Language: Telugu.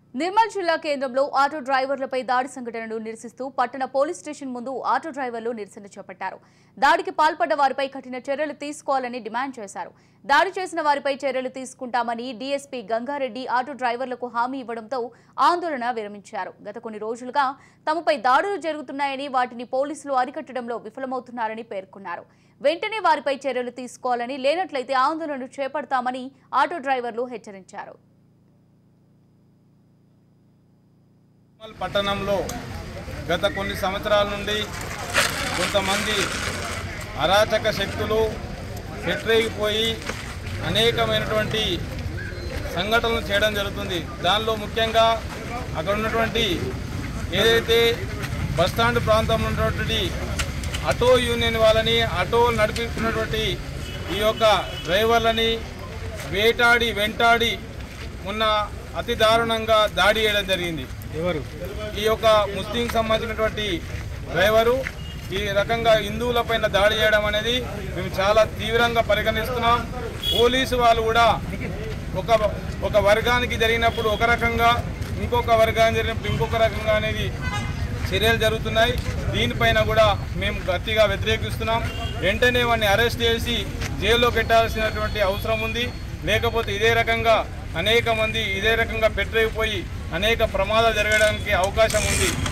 నిర్మల్ జిల్లా కేంద్రంలో ఆటో డ్రైవర్లపై దాడి సంఘటనను నిరసిస్తూ పట్టణ పోలీస్ స్టేషన్ ముందు ఆటో డ్రైవర్లు నిరసన చేపట్టారు. దాడికి పాల్పడ్డ వారిపై కఠిన చర్యలు తీసుకోవాలని డిమాండ్ చేశారు. దాడి చేసిన వారిపై చర్యలు తీసుకుంటామని డీఎస్పీ గంగారెడ్డి ఆటో డ్రైవర్లకు హామీ ఇవ్వడంతో ఆందోళన విరమించారు. గత కొన్ని రోజులుగా తమపై దాడులు జరుగుతున్నాయని, వాటిని పోలీసులు అరికట్టడంలో విఫలమవుతున్నారని పేర్కొన్నారు. వెంటనే వారిపై చర్యలు తీసుకోవాలని, లేనట్లయితే ఆందోళన చేపడతామని ఆటో డ్రైవర్లు హెచ్చరించారు. పట్టణంలో గత కొన్ని సంవత్సరాల నుండి కొంతమంది అరాచక శక్తులు చెట్రేగిపోయి అనేకమైనటువంటి సంఘటనలు చేయడం జరుగుతుంది. దానిలో ముఖ్యంగా అక్కడ ఉన్నటువంటి ఏదైతే బస్టాండ్ ప్రాంతంలో ఉన్నటువంటి ఆటో యూనియన్ వాళ్ళని, ఆటోలు నడిపిస్తున్నటువంటి ఈ యొక్క డ్రైవర్లని వెంటాడి మొన్న అతి దారుణంగా దాడి చేయడం జరిగింది. ఈ యొక్క ముస్లిం సంబంధించినటువంటి డ్రైవరు ఈ రకంగా హిందువులపైన దాడి చేయడం అనేది మేము చాలా తీవ్రంగా పరిగణిస్తున్నాం. పోలీసు వాళ్ళు కూడా ఒక వర్గానికి జరిగినప్పుడు ఒక రకంగా, ఇంకొక వర్గానికి జరిగినప్పుడు ఇంకొక రకంగా అనేది చర్యలు జరుగుతున్నాయి. దీనిపైన కూడా మేము గట్టిగా వ్యతిరేకిస్తున్నాం. వెంటనే వాడిని అరెస్ట్ చేసి జైల్లో పెట్టాల్సినటువంటి అవసరం ఉంది. లేకపోతే ఇదే రకంగా అనేక మంది ఇదే రకంగా పెట్టలేకపోయి అనేక ప్రమాదాలు జరగడానికి అవకాశం ఉంది.